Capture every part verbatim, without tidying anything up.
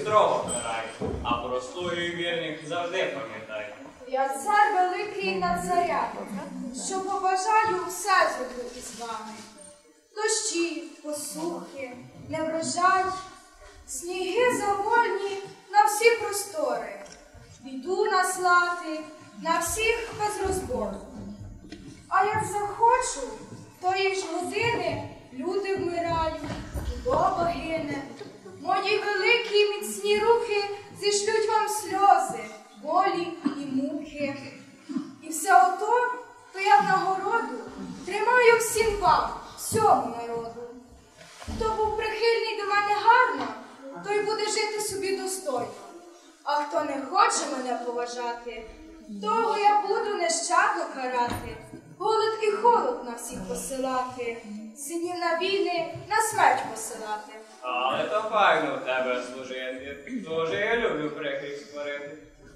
строго карай, а про слуги і вірних завжди пам'ятай. Я цар великий над царями, що побажаю все зробити з вами. Дощі, посухи, неврожай, сніги завольні на всі простори, біду наслати на всіх без розбору. А як захочу, тої ж години люди вмирають, худоба гине. Мої великі міцні руки зішлють вам сльози, болі і муки. І все ото, то я в нагороду тримаю всім вам, всьому народу. Хто був прихильний до мене гарно, той буде жити собі достойно. А хто не хоче мене поважати, того я буду нещадно карати, голод і холод на всіх посилати, синів на війни на смерть посилати. Але то файно в тебе служити, дуже я люблю прихильність створити.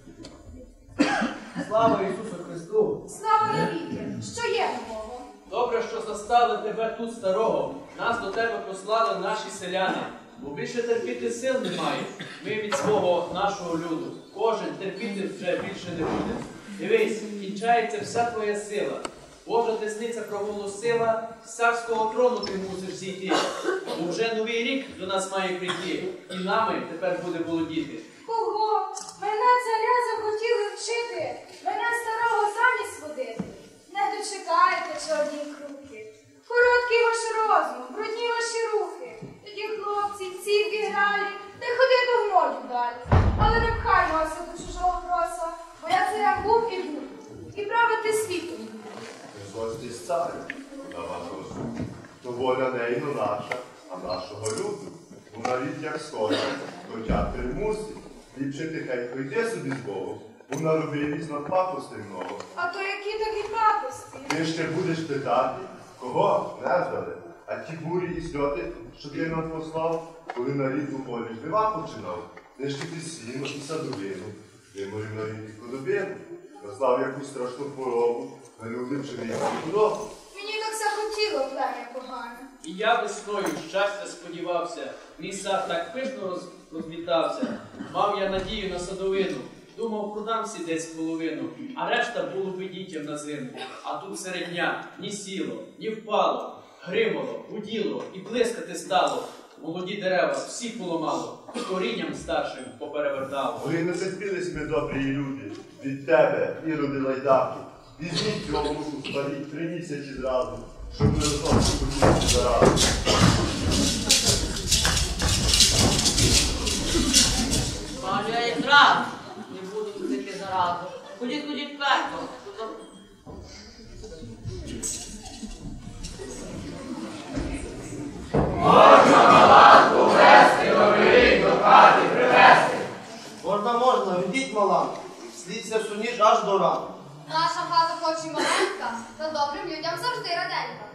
Слава Ісусу Христу! Слава навіки, що є нового? Добре, що застали тебе тут старого. Нас до тебе послали наші селяни. Бо більше терпіти сил немає. Ми від свого нашого люду. Кожен терпіти вже більше не буде. Дивись, кінчається вся твоя сила. Божа десниця проголосила, з царського трону ти мусиш зійти. Бо вже новий рік до нас має прийти, і нами тепер буде володіти. Кого? Мене царя захотіли вчити, мене старого замість водити. Не дочекаєте чорні круки. Короткий ваш розум, брудні ваші руки. Тоді хлопці, цівки гралі, не ходи до гною далі. Але не пхай носа до чужого проса, бо я царем був і буду, і правити світом буду. Гостись царю, на вашого суду, то воля не іно наша, а нашого люду. Ну навіть як скоро, то тятри мусить, ліпше ти хай прийде собі з Богом, бо наробив із над пакостей много. А то які такі пакості? Ти ще будеш питати, кого не здали, а ті бурі і сльоти, що ти нам послав, коли на рідну полі жнива починав, нищити сіно і садовину, виморів на рідні кодобину, наслав якусь страшну хворобу, на люди пшениці і худобу. Мені так захотіло плем'я погане. І я весною щастя сподівався, мій сад так пишно роз... розмітався. Мав я надію на садовину, думав, продамся десь половину, а решта було би дітям на зиму. А тут серед дня ні сіло, ні впало, гримало, гуділо і блискати стало. Молоді дерева всі поламало, з корінням старшим поперевертало. Ви не терпілись ми, добрі люди, від тебе, іроди лайдаки. Візьміть цього руку, спаліть три місяці зразу, щоб не розновку поділити заразу. Бачу, я їх рад, не буду тільки заразу. Ходіть, ходіть пекло. Можна маланку вести, новий рік до хати привезти. Можна, можна, ведіть маланку, слідся всю ніж аж до ранку. Наша хата хоч і маленька, та добрим людям завжди раденька.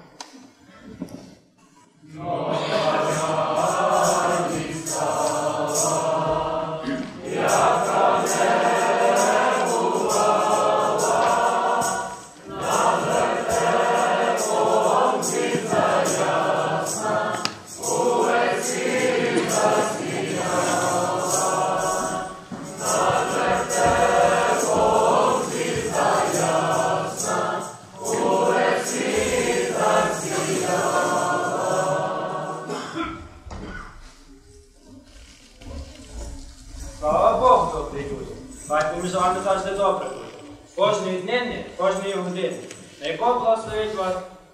Слава Богу, добрі люди. Батько між вами завжди добре буде. Кожної днини, кожної години. На якого благословить вас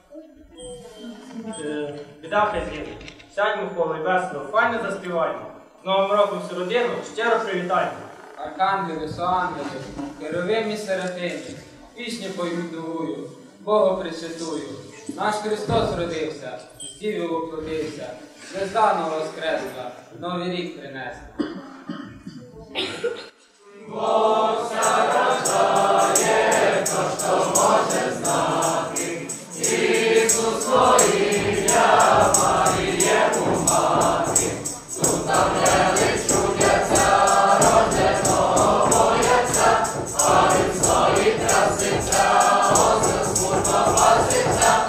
е, біда хай згине. Сядьмо в коло і весело, файно заспіваємо. З Новим роком всю родину щиро привітаємо. Архангели, соангели, херовим і серафими, пісню поють новую, Бога пресвятую. Наш Христос родився, з Діви воплотився, звезда нова воскресла, новий рік принесла. Бог рождає, хто що може знати, Ісус воїня, Марієву мати, тут ангели чудяться, рожденого бояться, а він стоїть трясеться, осел смутно паситься,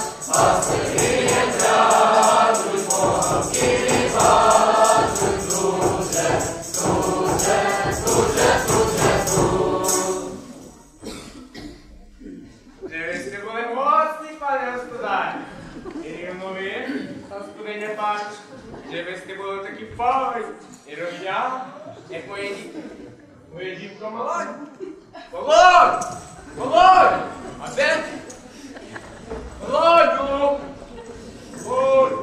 пастирі ядуть, Бога в тілі бачуть дуже. Де ви сте були моцні, пане господарі? І рівно ви, господиня пач, де ви сте були такі фари і рум'яні, як моя дівка. Моя дівка Володь. Володь! Володь! А де ти? Володь, Володь! Володь!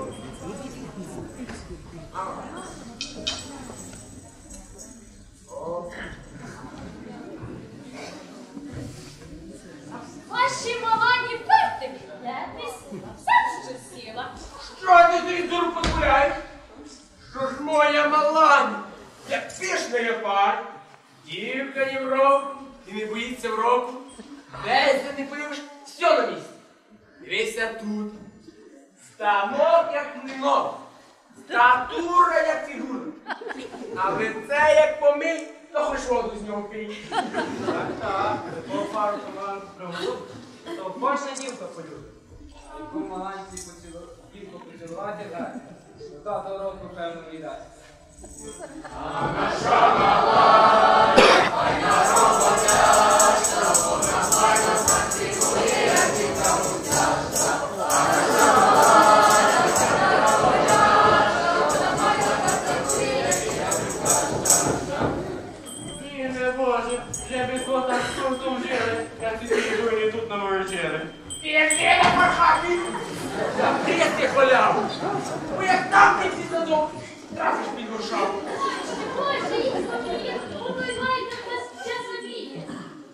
Ваші малані вертики, де ти сіла? Все ще сіла. Що ти ти дур позволяєш? Що ж моя малань, як пішна я пар, дівка ні в року, і не боїться в року. Десь де не поїдеш, все на місці. Дивися тут. Станок, як клинок. Статура, як фігура. А лице, як помий, то хоч воду з нього пий. Так, так, такого пару товару пригоду, то кожна дівка полюбить. Яку маланці поцілу... дівку поцілувати дати, то тато року певно і дасть. А наша мала, файна роботяшка, вона файно працює, дівка мутяшка. А наша мала, файна роботяшка, вона файно працює, дівка мутяшка. Ні, не Боже, вже без кота з куртом жили, як ці фігури тут наворочили. І як ти на пархаті, ти ти халяву. Бо як там ти всі садок, трафиш під Варшаву. Боже, їх забує, ви маєте без ще забіє.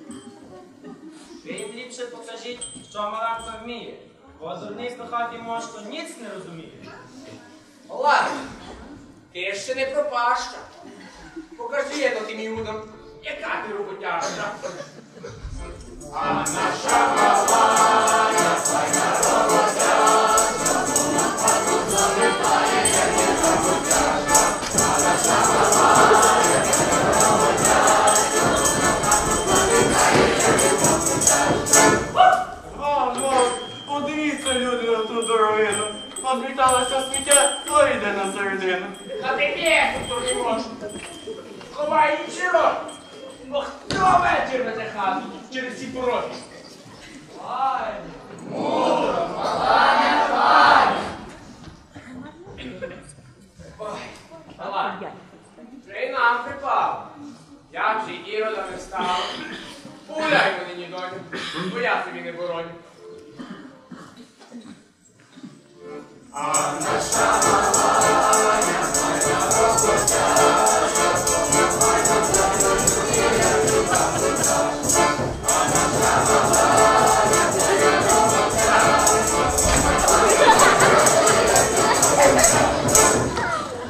Ви їм ліпше покажіть, що Маланка вміє, бо дурний пихатий мошко ніц не розуміє. Ладно, ти ще не пропаща. Покажи я тим юдам, яка ти роботяжка. А наша малая, файна роботяшка, вона файно залипає, як дівка мутяшка. А наша малая, файна роботяшка, вона файно залипає, як дівка мутяшка. Вон, вон, подивіться, люди, на ту дорогину. Позміталося сміття, то йде на середину. А ти п'єсу тут не можеш. Ховай інші роки. Бо хто вечір веде хату через ці пороги? Ай! Мудро, малая, файна. Ой, давай. Вже й нам припав. Я вже й ірода не став. Погуляй мені, доню, бо я тобі не бороню. А наша малая, файна роботяшка, вона файно працює, як дівка мутяшка. А наша малая, файна роботяшка, вона файно працює, як дівка мутяшка.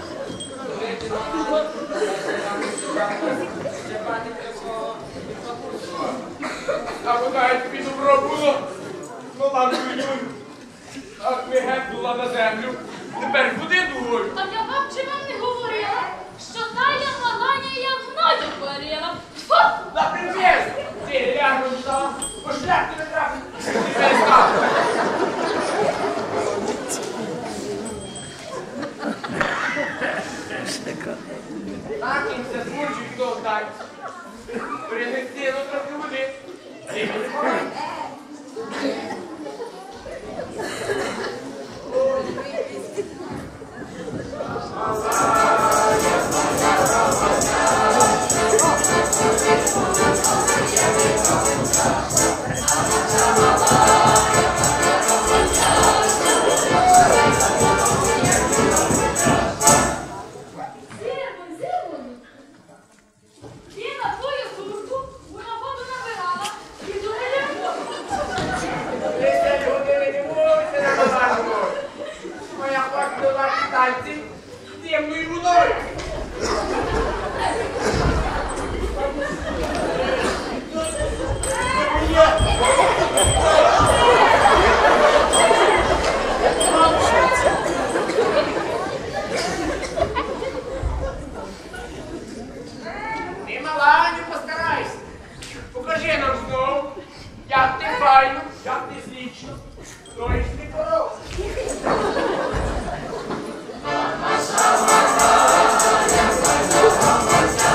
А бодай тобі добро було, Маланку Юлю. Ах, ви геть була на землю. Тепер куди дугою? А я вам чи вам не говорила, що та я маланя я в ноги хворіла. Фу! На прив'єз! Ти рягну стала, бо шлях ти не трапив. Ти не став. Так їм це змучують хто так. Принести ну трохи води. Ти не хворий. Зірвуй, зірвуй. Ти на твою куртку вона воду набирала і думає воду. Десять години не мовиться на Маланку. Моя хоче до ваші танці темною водою. Ти, Маланю, постарайся. Покажи нам знову, як ти файно, як ти злічно. Стоїш ти порог. А наша малая, файна роботяшка,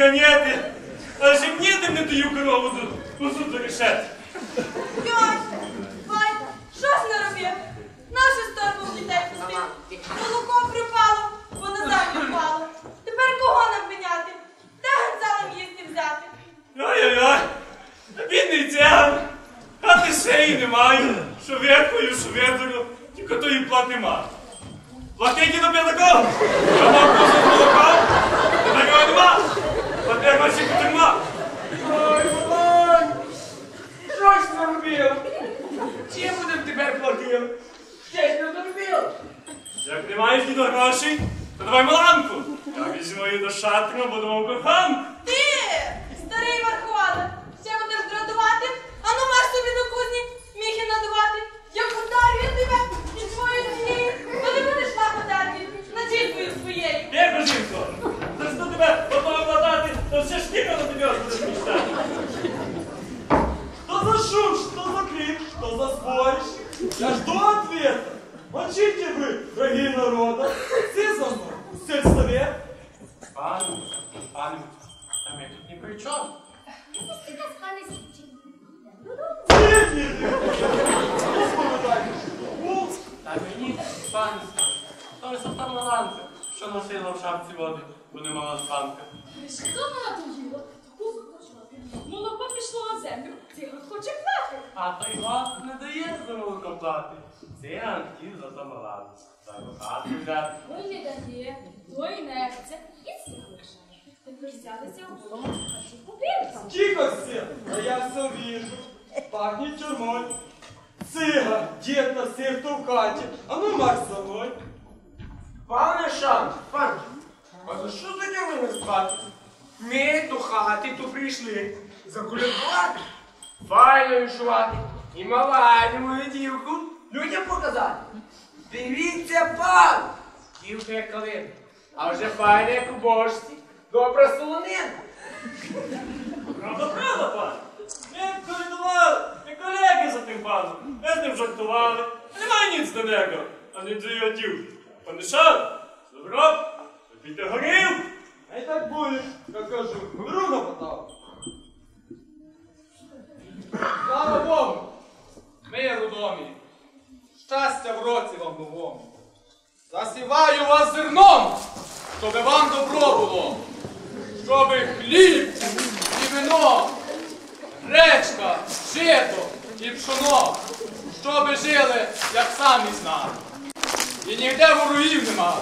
ганяти, аж і ніде не даю корову до суду рішати. Йой, батько, що ж не робив? Нашу сторону дітей пустив. Молоко припало, бо назад впало. Тепер кого нам міняти? Де генцалам їсти взяти? Ой-ой-ой, бідний цяган, хати шиї не маю, що верхою, що ветру, тільки то і плат нема. Платить до п'ятаков, я мав козу з молоком, тепер його нема, плати гроші потримав. Ой, Малань, що ж ти наробив? Чим будем тепер платити? Ще ж не доробив. Як не маєш ні до грошей, то давай Маланку. Я візьму її до шатру, будемо коханку. Ти, старий Варховане, ще будеш дратувати? Ану маш собі до кузні міхи надувати. Як ударю я тебе і твою дні, то не будеш лапотати на жінкою своєю. Бігу, жінко, зросту тебе готовий платати, то все шкіра на тебе будеш мечтати. Что за шум, что за крик, что за спорищ? Я жду ответа. Молчите вы, враги народа. Все за мной, сельсовет. Пане, пане, та ми тут ні при чому. Пусти нас, пане Січі. Нет, нет, нет. Господи, дай. Ну, Та мені, пане, то не там Маланка, що носила в шапці води, бо не мала спанка. Що вона доїла? Кузу почала. Молоко пішло на землю. Циган хоче плати. А той вас не дає за молоком плати. Циган хотів за то Маланку. За хату взяти. Ой, не дає, той не це. І цих лишає. Тепер взялися в голову, хочу купитися. тихо все, а я все вижу. Пахнет тюрьмой. Цыган, дед на всех кто в хате. А ну марш за мной. Пане Шан, пане, А за що таке ви не спати? Ми до хати то прийшли закулювати, файно вишувати і маленьку мою дівку людям показати. Дивіться, пан! Дівка як калина, а вже файна як у бошці, добра солонина. правда, правда, пане. Ми колядували, ми колеги за тим паном. Ми з ним жартували. Немає ніц до нього, а не до його дівки. Пане Шан, добро, випійте горілку. А й так будеш, як кажу, ровно потав. Слава Богу! Мир у домі, щастя в році вам новому. Засіваю вас зерном, щоби вам добро було, щоби хліб і вино, гречка, жито і пшоно, щоби жили, як самі знали. І ніде ворогів нема.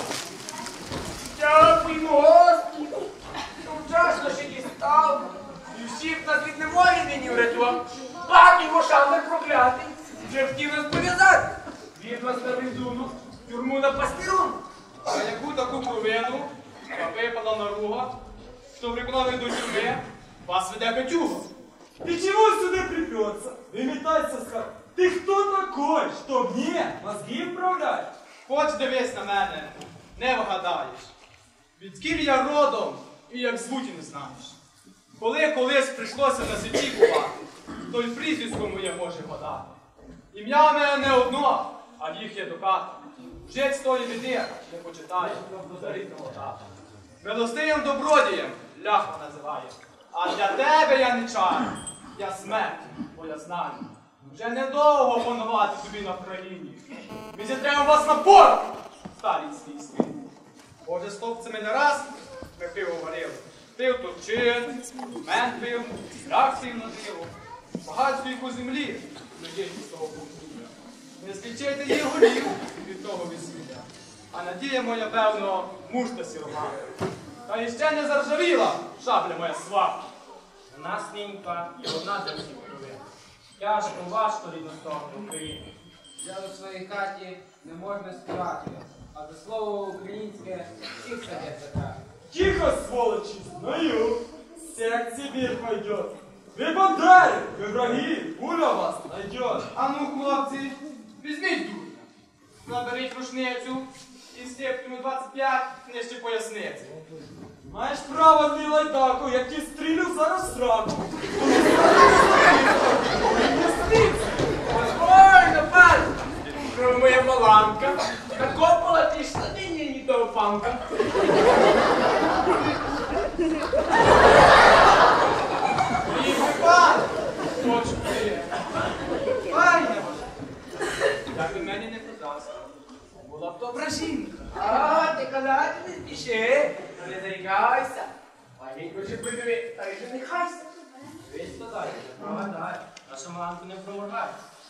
Дякуємо, Господи, що вчасно ще дістав, і всіх нас від неволі нині врятував. Пак його шамер проклятий, вже хотів нас пов'язати. Від вас на візуну, тюрму на пастирун. А яку таку провину, та випала наруга, що виконали до тюрми, вас веде Петюга. Ты чего сюда приперся? Выметайся с хаты. Ты кто такой, что мне мозги вправлять? Хоч дивись на мене, не вгадаєш. Відкіль я родом і як звуть і не знаєш. Коли колись прийшлося на світі бувати, то й прізвисько моє може гадати. Ім'я в мене не одно, а їх є до хати. Жить з тої біди не почитає, до рідного тата. Милостивим добродієм ляхва називає. А для тебе я не чаю, я смерть, бо я знаю. Вже недовго панувати тобі на країні. Ми зітремо вас на порт, старій свій світ. Боже, з хлопцями не раз ми пиво варили. Пив турчин, мен пив, рак сів на диво. Багатство їх у землі, людей з того пустуля. Не злічити їх голів від того весілля. А надія моя, певно, мушта сірома. Та іще не заржавіла шабля моя сваха. У нас ненька і одна для всіх кровин. Тяжко, важко рідну сторону України. Я у своїй хаті не можна співати, а за слово українське всіх садять закрати. Тихо, сволочи, знаю, всех Сибирь пойдет. Вы бандары, вы враги, пуля вас найдет. А ну, хлопці, візьміть дурня, наберіть рушницю і степками двадцять п'ять нижче поясниці. Маєш право, ти лайдаку, я ті стрілю зараз сраку. Спокойно, пан! Що моя Маланка, накопала ті штани, ні того панка. От добра жінка. А, ти казати не спіши, не зарікайся. Паненько ще придиві, та й же не хайся. Весь подай, не прогадай, наша Маланку не проморгай.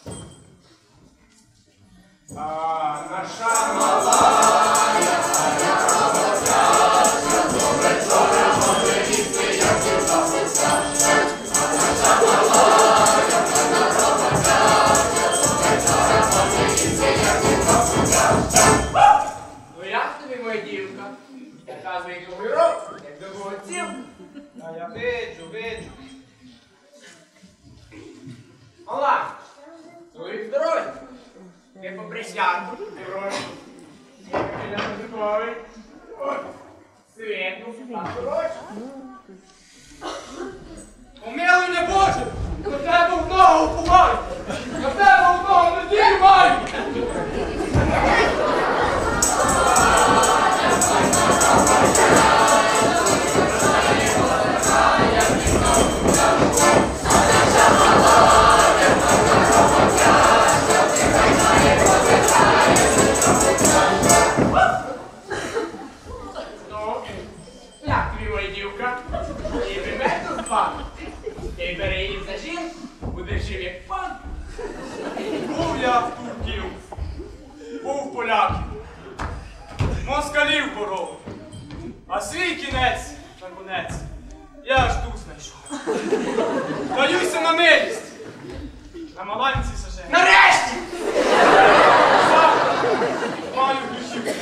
А, наша малая, царя православна, добре чора може їсти, як і записати. А наша малая, царя православна, добре чора може їсти, як і записати. Ну як тобі, моя дівка? Яка з неї довгий рок, як до отців? А я виджу, виджу. Малай, твої здоров'я. Ти по присвятку, ти вроді. Я біля музиковий. Ой, світу, а коротше. Помилуй не Боже, до тебе в ногу помаю. До тебе в ногу надію маю. Ну, як тобі, моя дівка? І приметно звати. Ти бери її за жінку, будеш жив як пан. Був я в турків, був поляків, москалів боров, а свій кінець, на конець, я аж тут знайшов. Даюся на милість, на Маланці саже. Нарешті! Завтра маю душі.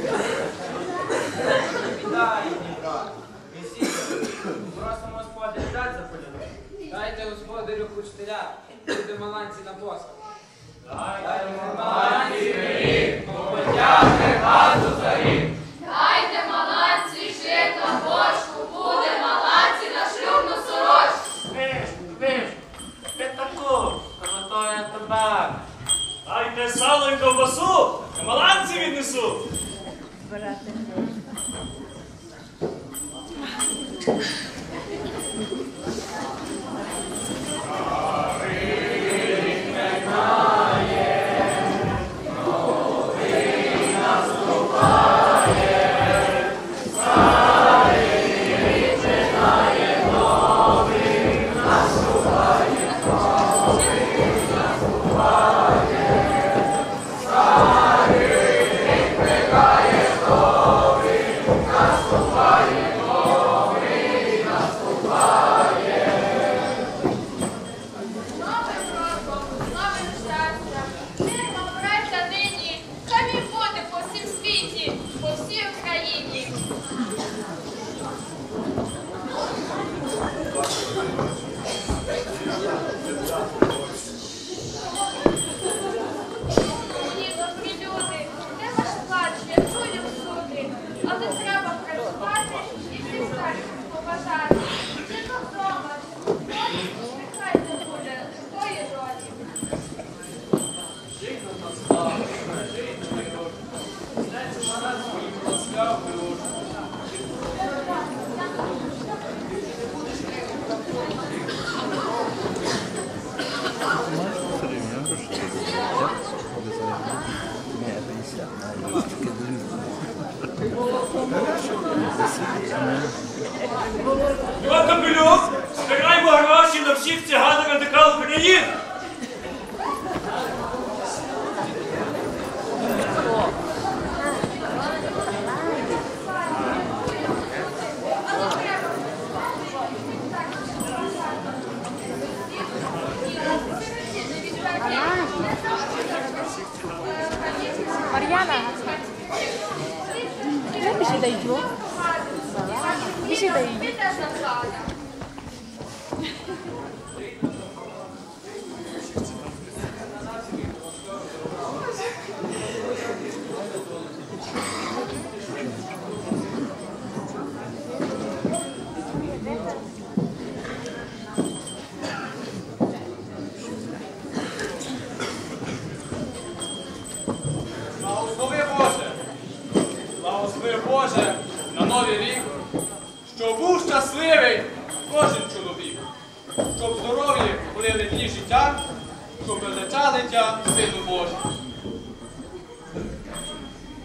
Вітай, мій брат. Месія, просимо господаря дать заполювати. Дайте господарю куштеля, буде Маланці на посад. Дайте Маланці рік, потягне хату за рік. Дайте Маланці жито бочку, буде Маланці на шлюбну сорочку. Виж, виж, п'ятаку, золотоє табак. Дайте сало і ковбасу, на Маланці віднесу. Новим роком, новим щастям, мирно браття нині, хай він буде по всім світі, по всій Україні. Ні, добрі люди, де ваш плач, я чую всюди, але треба працювати і всіх старших поважати. Чи то вдома, чи в полі, нехай не буде такої долі. Жить на славу, жить на миру. Знаєте, Маланці їм ласкав миру. Іван Капелюк, збираємо гроші на всіх циганок радикал України. Мар'яна, mi si dai giù? Mi si dai giù? Благослови Боже, благослови Боже на новий рік, щоб був щасливий кожен чоловік, щоб здоров'я були дні життя, щоб величали тя Сину Божий.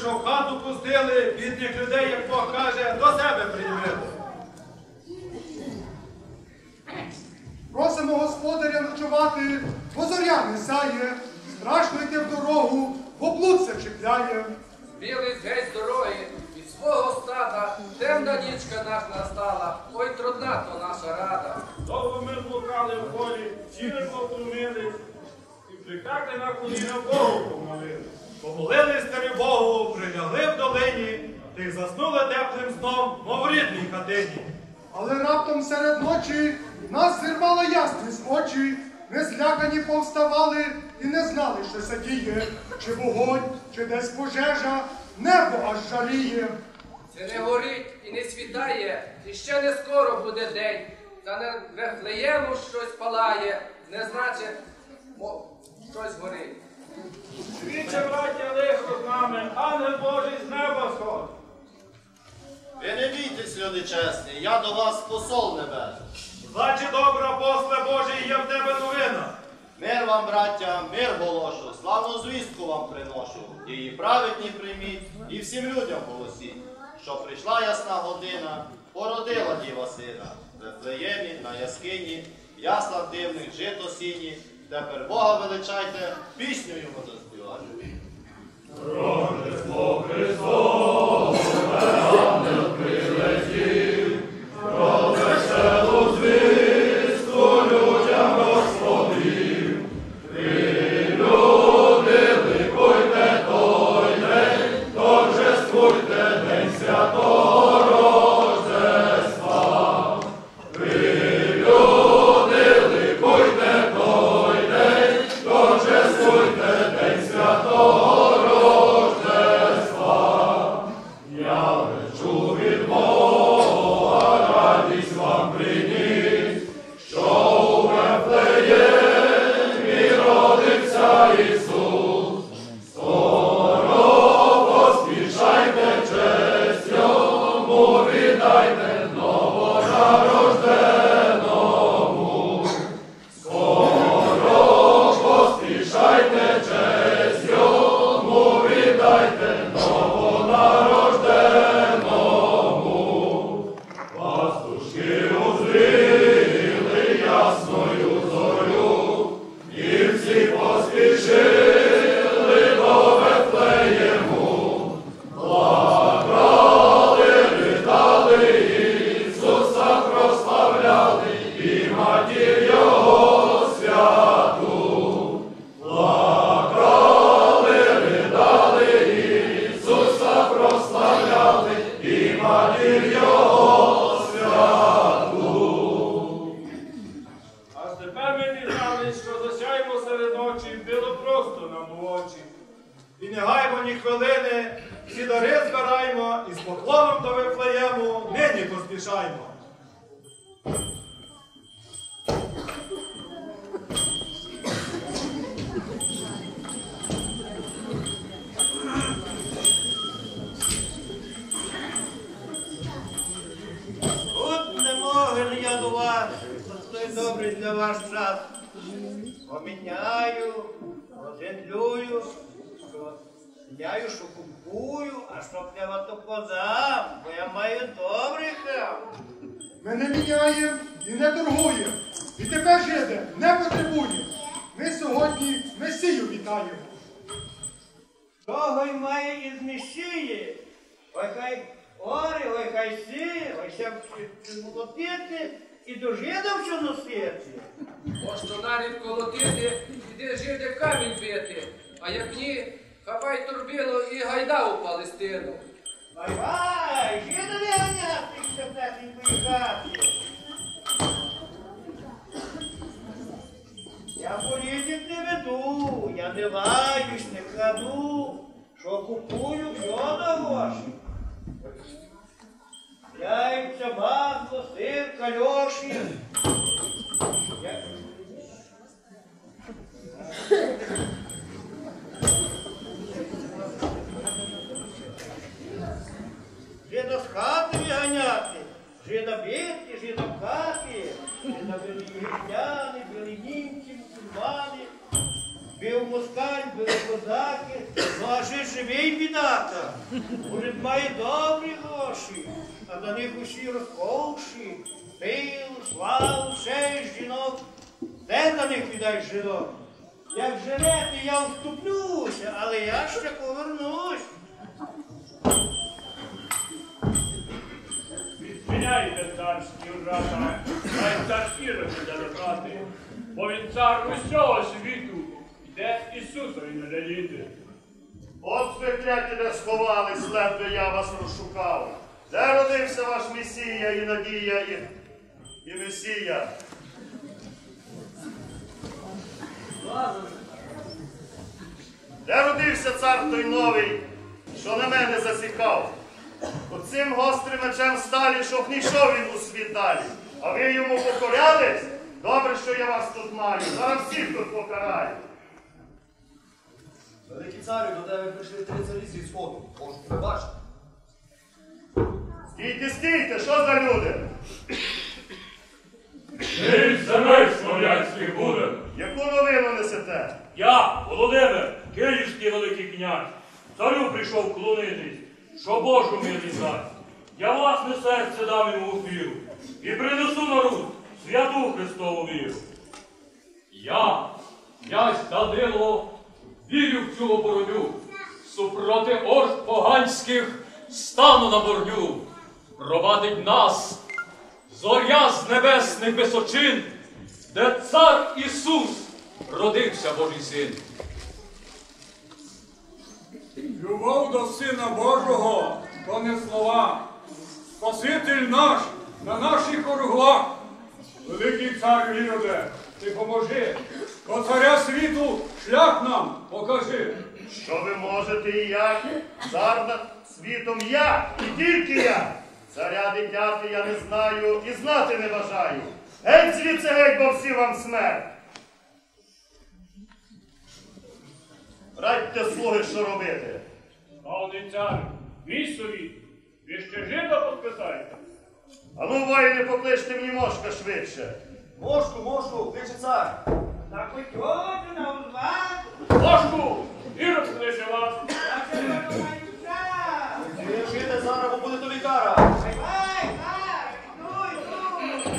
що в хату пустили, бідних людей, як Бог каже, до себе приймили. Просимо господаря ночувати, бо зоря не сяє, страшно йти в дорогу, бо блуд се чіпляє. Білий геть з дороги, від свого стада, темна нічка нас настала, ой, трудна то наша рада. Довго ми блукали в полі, ціле повтомили, і прикати на коліна Богу помолили. Помолили старі Богу, прилягли в долині, та й заснули теплим сном, мов в рідній хатині. Але раптом серед ночі нас зірвала ясність очі, не злякані повставали і не знали, що се діє, чи вогонь, чи десь пожежа, небо аж жаріє. Це не горить і не світає, і ще не скоро буде день, та не Вифлеєму щось палає, не значить, мов щось горить. Свіче, браття, лихо з нами, ангел Божий з неба сходить. Ви не бійтесь, люди чесні, я до вас посол небесний. Значить, добра, после Божий, є в тебе новина. Мир вам, браття, мир голошу, славну звістку вам приношу. Її праведні прийміть і всім людям голосіть, що прийшла ясна година, породила діва сина. В Вифлеємі, на яскині, в яслах дивних жито сіні. Тепер Бога величайте, пісню йому заспівайте. Рождество Христове, ангел прилетів, про веселу звістку людям розповів. Ви, люди, ликуйте той день, торжествуйте день святого Рождества. Ви, люди, ликуйте той день, торжествуйте день святого Поміняю, розендлюю, що міняю, що купую, а що прямо то подам, бо я маю добрий храм. Ми не міняємо і не торгуємо, і тебе, жиде, не потребуємо. Ми сьогодні Месію вітаємо. Того й має із Месії, ой хай ори, ой хай сіє, ой ся молотити і до жидів що носити. Ось що нарід колотити, іди жиде камінь бити, а як ні, хапай турбіну і гайда у Палестину. Вай-вай, жидові ганяти, що тесенької хати. Я політик не веду, я не лаюсь, не краду, що купую, все на гроші. Яйця, масло, сир, кальоші. Я... Жида з хати виганяти, жида бити, жида в хаті, жида били єгиптяни, били німці, мусульмани. бив москаль, били козаки, ну а ще живий бідака. Уряд має добрі гроші, а до них усі розкоші, пил, славу, ще жінок. Де до них віддай жінок? Як женете, я вступлюся, але я ще повернусь. Відміняйте царські врата, хай цар Ірод іде до хати, бо він цар усього світу, йде Ісусові надаліти. От ви кляті, де сховались, ледве я вас розшукав. Де родився ваш Месія і Надія і, і Месія? Де родився цар той новий, що на мене засікав? Оцим гострим мечем сталі, щоб не йшов він у світ далі. А ви йому покорялись? Добре, що я вас тут маю. Зараз всіх тут покараю. Великий царю, до тебе прийшли три царі зі сходу. Можу пробачити. Стійте, стійте, що за люди? Ми земель слов'янських будемо. Яку новину несете? Я, Володимир, Київський великий князь, царю прийшов клонитись, що Божу милість дасть. Я власне серце дам йому у віру і принесу на Русь святу Христову віру. Я, князь Данило, вірю в цю боротьбу, супроти орд поганських стану на борню. Провадить нас зоря з небесних височин, де цар Ісус родився Божий син. Любов до Сина Божого, то не слова. Спаситель наш на наших оруглах. Великий цар Іроде, ти поможи, до царя світу шлях нам покажи. Що ви можете і як? Цар над світом я, і тільки я. Царя дитяти я не знаю і знати не бажаю. Геть звідси, геть, бо всі вам смерть. Радьте, слуги, що робити. Славний цар, мій совіт, ви ще жида підписаєте? А ну, воїни, покличте мені Мошка швидше. Мошку, Мошку, кличе цар. Так ось от на узвах. Мошку, Ірод кличе вас. Я тебе маю час. Ви вчите зараз, бо буде тобі кара. Ай, ай, ай, дуй, дуй,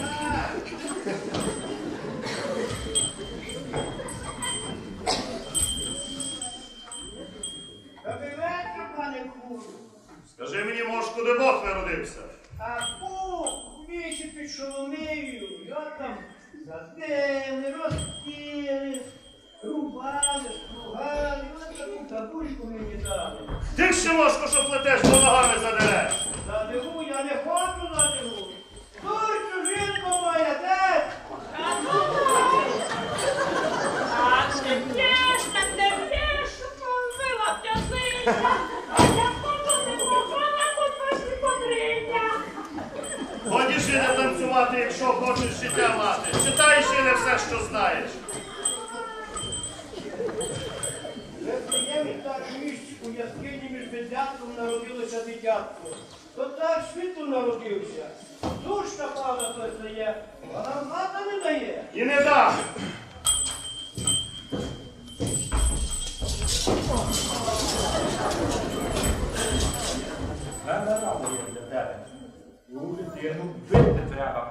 Добрий вечір, пане Куру. Скажи мені, Мошку, де Бог народився? А Бог вічі під Шоломею, я там задели, розкіли, рубали, стругали, ось таку табушку мені дали. Ти ще, Мошку, що плетеш, бо ногами задереш. Задеру, я не хочу задеру. Дурцю, жінко моя, де? А ти п'єш, так не п'єш, вила п'язиця, а я хочу не попала тут ваші подриння. Годі ж не танцювати, якщо хочеш життя мати. Читай ще не все, що знаєш. Вифлеємі так місць у яскині між бездятком народилося дитятко. То так світу народився. Душ напала хтось дає, а нам мата не дає. І не дам. Мене рада є для тебе. У дитину бити треба.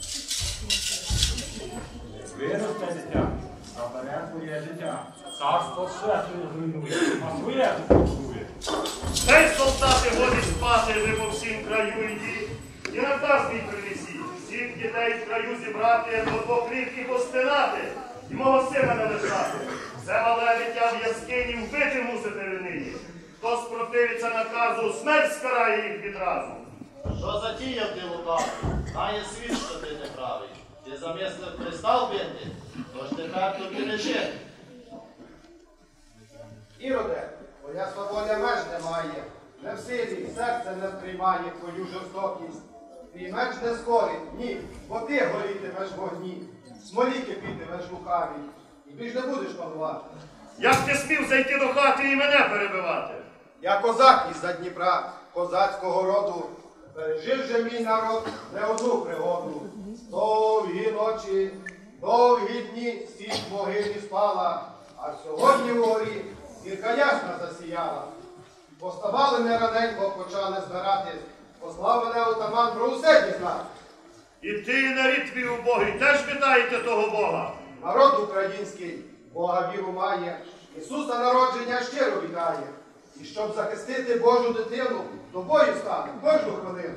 Виросте дитя, а бере твоє життя. Царство все зруйнує, а своє збудує. Ей, солдати, годі спати, ви по всім краю йдіть. І наказ мій принесіть. Всіх дітей в краю зібрати, до двох літ і постинати. І мого сина не лишати. Все мале дитя в яскині вбити мусите ви нині. Хто спротивиться наказу, смерть скарає їх відразу. Що затіяв ти лукавий? Знає світ, що ти неправий. Ти замислив Христа вбити, тож тепер тобі не жити. Іроде, твоя свобода меж не має, не в силі, серце не сприймає твою жорстокість. Твій меч не скорить, ні, бо ти горітимеш в вогні, смолі кипітимеш лукавій, і більш не будеш панувати. Як ти смів зайти до хати і мене перебивати? Я козак із-за Дніпра, козацького роду, пережив же мій народ не одну пригоду. Довгі ночі, довгі дні стіль в могилі спала, А сьогодні вгорі зірка ясна засіяла. Поставали ми раненько, почали збиратись. Послав мене отаман про усе дізнати. І ти, нарід твій убогий, теж вітаєте того Бога? Народ український Бога віру має, Ісуса народження щиро вітає. І щоб захистити Божу дитину, до бою стане кожну хвилину.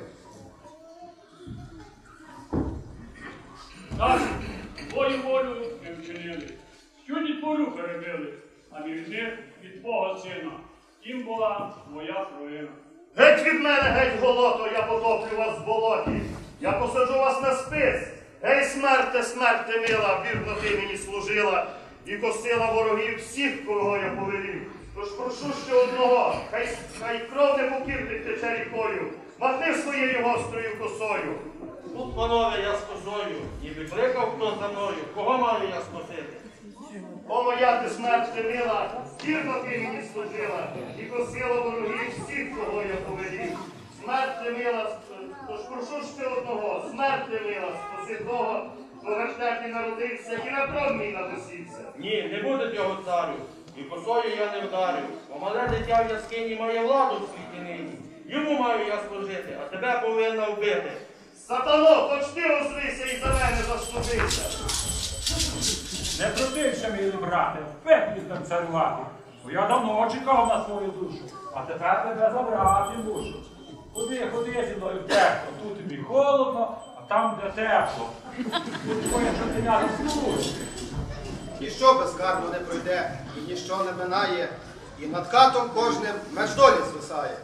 Так, твою волю ми вчинили. Всю дітвору перебили, а між них від Бога сина. Тім була моя провина. Геть від мене, геть голото, я потоплю вас в болоті. Я посаджу вас на спис. Гей, смерте, смерте мила, вірно ти мені служила і косила ворогів всіх, кого я повелів. Тож прошу ще одного, хай, хай кров непокірних тече рікою, махни своєю гострою косою. Тут, панове, я з косою, ніби кликав хто за мною, кого маю я спасити? О, моя ти смерте мила, вірно ти мені служила і косила ворогів всіх, кого я повелів. Смерте мила, тож прошу ще одного, смерте мила, спаси того, хто на шляхі народився і на трон мій надосівся. Ні, не буде цього царю, і косою я не вдарю, бо мале дитя в яскині має владу в світі нині. Йому маю я служити, а тебе повинна вбити. Сатано, хоч ти озвися і за мене заслужився. Не трудився, мій брате, в пеклі там царювати, бо я давно чекав на свою душу, а тепер тебе забрати мушу. Ходи, ходи зі мною в тепло, тут тобі холодно, а там де тепло. Тут твоє чортеня заслужить. Ніщо безкарно не пройде, і ніщо не минає, і над катом кожним меч долі звисає.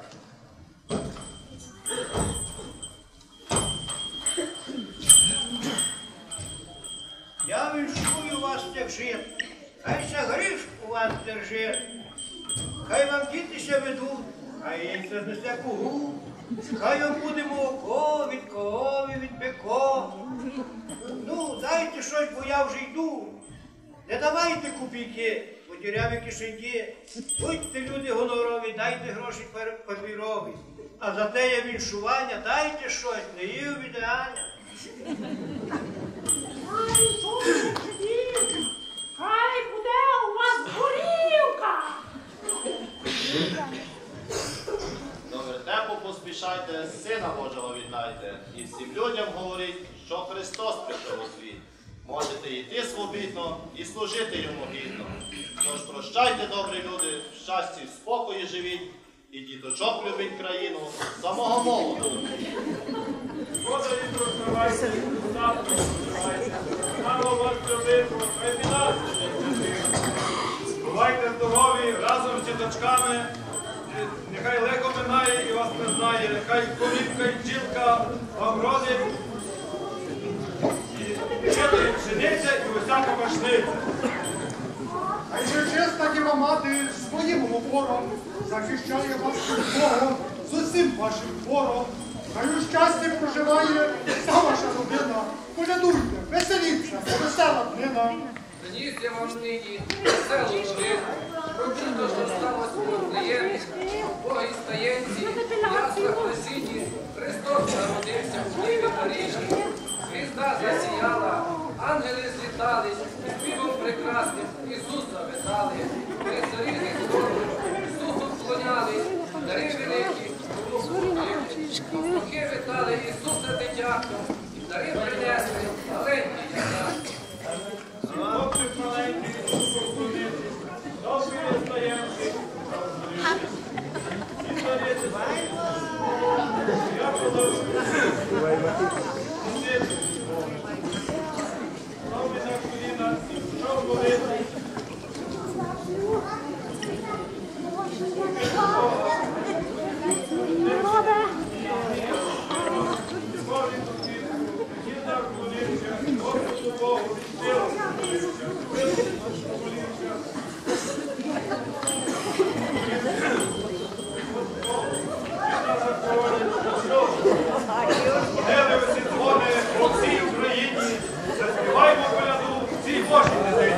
Я віншую вас, як жит, хай ся гріх у вас держить, хай вам дітися ведуть, хай яйця знесе кугу, хай вам буде молоко від корови, від беко. Ну, дайте щось, бо я вже йду. Не давайте копійки, бо діряві кишеньки. Будьте люди гонорові, дайте гроші папірові. А за те є віншування, дайте щось, не їв віддання. Хай буде у вас горілка! До вертепу поспішайте, Сина Божого віддайте, і всім людям говоріть, що Христос прийшов у світ. Можете йти свобідно і служити йому гідно. Тож прощайте, добрі люди, в щасті, в спокої живіть, і діточок любіть країну, самого молоду. Господарі, прощавайте, статку прощавайте, слава вас любимо, хай біда Бувайте здорові, разом з діточками, нехай легко минає і вас не знає, нехай корівка і бджілка вам родить, і жити пшениця і усяка пашниця. Хай же чесна діва мати своїм опором захищає вас під Богом з усім вашим твором. Хай у щасті проживає вся ваша родина. Колядуйте, веселіться, бо весела днина. Приніс я вам нині веселу новину, про чудо, що сталося у Вифлеємі, в Богій стаєнці, ясна хресині, Христос народився в Діві Парижі. Звізда засіяла, ангели злітались, співом прекрасним Ісуса вітали. Ми царі зі збору, Ісусу вклонялись, дари великі, пастухи вітали Ісуса дитятко, дари принесли маленькі дитятко. Хлопці маленькі, поклонити, добрі стаємці, і старіться, я подав, Славі на коліна, і пішов молити. Небо всі дзвони по всій Україні, заспіваймо коляду цій Божій дитині.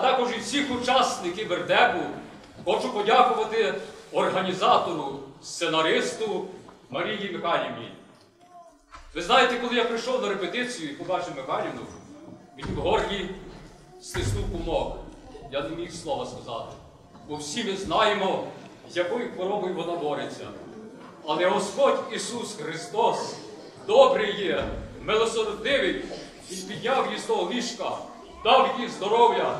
також і всіх учасників вертепу, хочу подякувати організатору, сценаристу Марії Михайлівні. Ви знаєте, коли я прийшов на репетицію і побачив Михайлівну, мені в горлі стиснув кумок. Я не міг слова сказати. Бо всі ми знаємо, якою хворобою вона бореться. Але Господь Ісус Христос добрий є, милосердивий, Він підняв її з того ліжка, дав їй здоров'я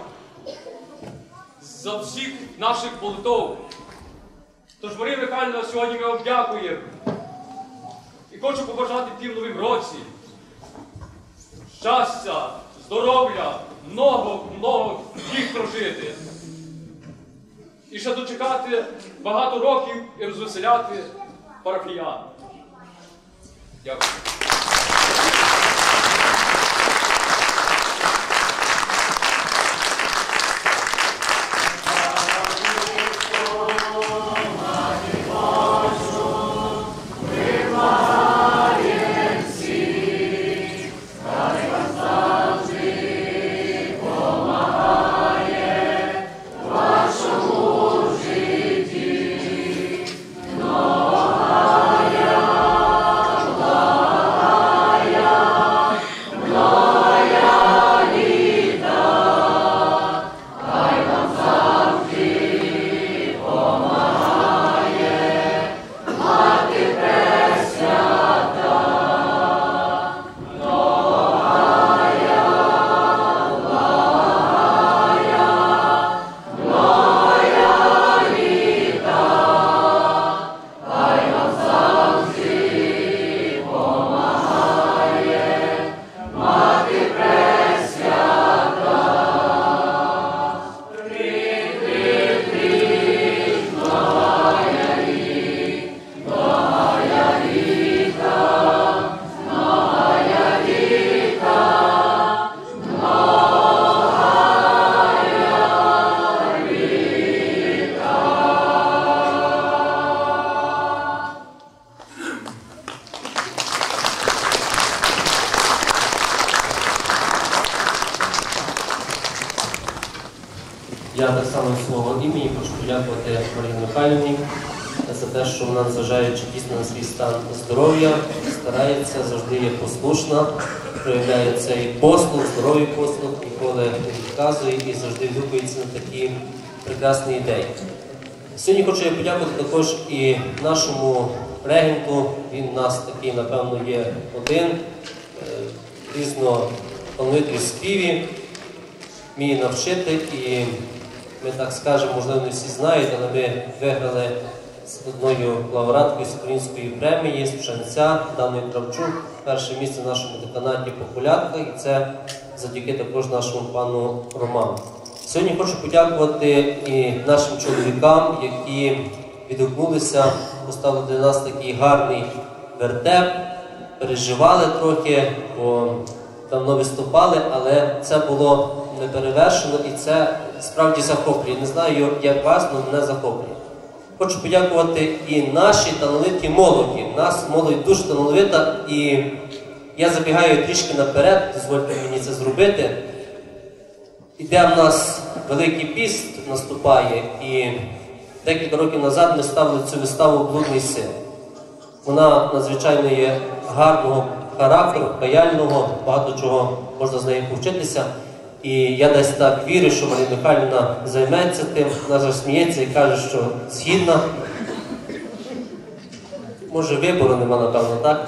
за всіх наших молитов. Тож, Марія Михайлівна, сьогодні ми вам дякуємо. І хочу побажати в тім новім році щастя, здоров'я, много-много їх прожити. І ще дочекати багато років і розвеселяти парафіян. Дякую. Я так само свого імені хочу подякувати Марії Михайлівні за те, що вона, незважаючи дійсно на свій стан здоров'я, старається, завжди є послушна, проявляє цей послуг, здоровий послуг, ніколи не відказує і завжди відгукується на такі прекрасні ідеї. Сьогодні хочу я подякувати також і нашому регенту. Він у нас такий, напевно, є один, різноталановитий в співі, вміє навчити, і ми так скажемо, можливо, не всі знають, але ми виграли з одною лауреаткою з української премії, з Пшенця, Даною Кравчук, перше місце в нашому деканаті по колядках, і це завдяки також нашому пану Роману. Сьогодні хочу подякувати і нашим чоловікам, які відгукнулися, поставили для нас такий гарний вертеп, переживали трохи, бо давно виступали, але це було неперевершено і це справді захоплює. Не знаю, як вас, але мене захоплює. Хочу подякувати і нашій талановитій молоді. Нас молодь дуже талановита, і я забігаю трішки наперед, дозвольте мені це зробити. Іде в нас Великий піст, наступає, і декілька років назад ми ставили цю виставу «Блудний син». Вона надзвичайно є гарного характеру, паяльного, багато чого можна з нею повчитися. І я десь так вірю, що Марія Михайлівна займеться тим, вона ж сміється і каже, що згідна. Може, вибору нема, напевно, так?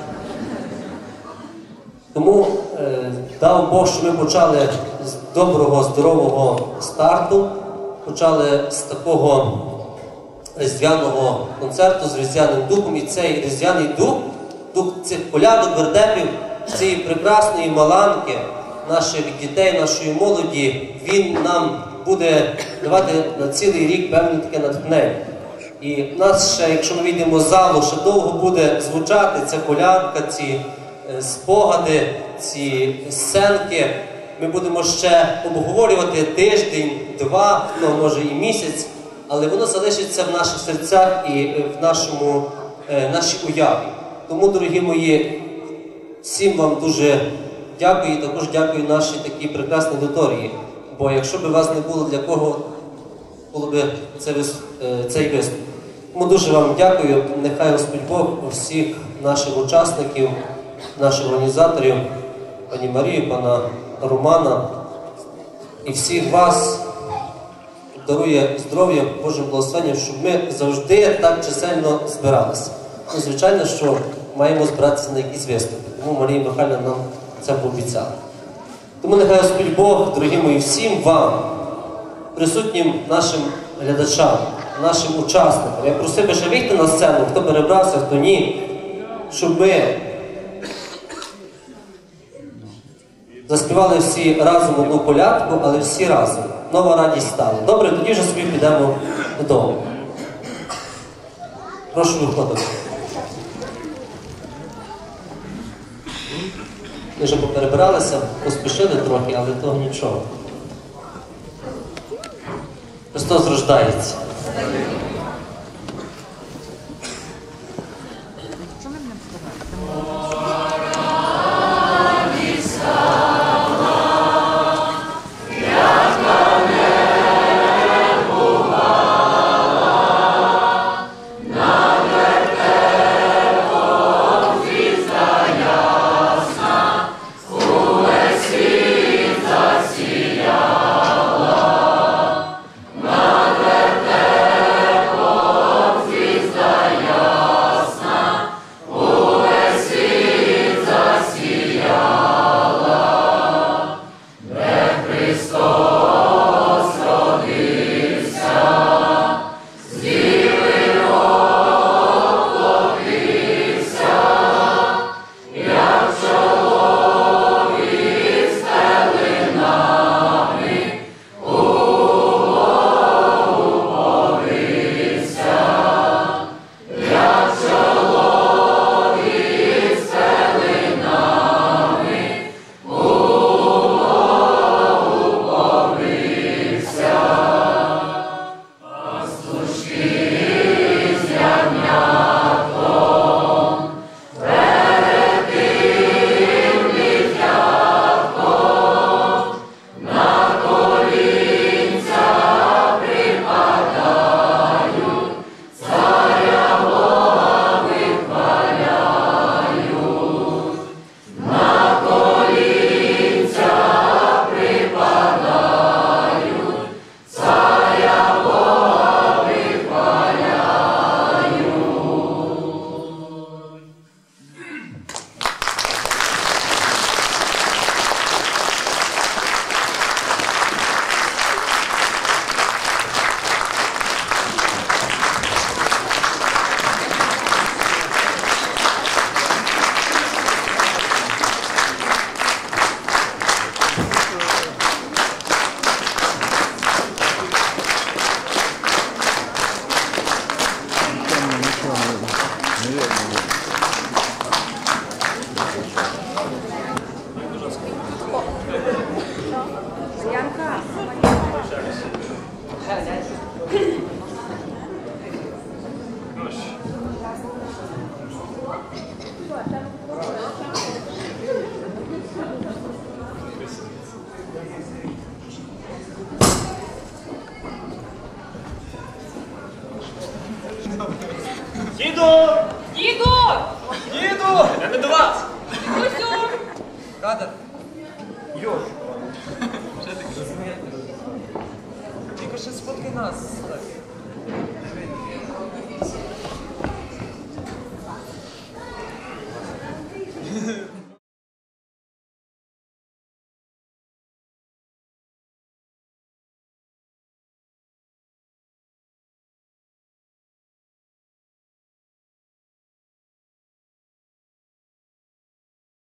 Тому е, дав Бог, що ми почали з доброго, здорового старту, почали з такого різдвяного концерту з Різдвяним духом. І цей Різдвяний дух, дух цих колядок, вертепів, цієї прекрасної маланки, наших дітей, нашої молоді, він нам буде давати на цілий рік певне таке натхнення. І в нас ще, якщо ми вийдемо з залу, ще довго буде звучати ця колядка, ці спогади, ці сценки. Ми будемо ще обговорювати тиждень, два, ну, може і місяць, але воно залишиться в наших серцях і в нашому, е, нашій уяві. Тому, дорогі мої, всім вам дуже дякую і також дякую нашій такій прекрасній аудиторії. бо якщо б вас не було, для кого було б цей, цей виступ. Тому дуже вам дякую. Нехай Господь Бог усіх наших учасників, наших організаторів, пані Марію, пана Романа і всіх вас дарує здоров'я, Божим благословенням, щоб ми завжди так чисельно збиралися. Ну, звичайно, що маємо збиратися на якісь виступи. Тому Марія Михайлівна нам це пообіцяла. Тому нехай Господь Бог, дорогі мої, всім вам, присутнім нашим глядачам, нашим учасникам, я просив би ще вийти на сцену, хто перебрався, хто ні, щоб ми заспівали всі разом одну колядку, але всі разом. Нова радість стала. Добре, тоді вже собі підемо додому. Прошу виходити. Ми вже поперебиралися, поспішили трохи, але того нічого. Христос рождається. Діду! Діду! Діду! Я не до вас! Дідусю! Кадр! Йош! Що таке? Тільки ще сфоткай нас. Так.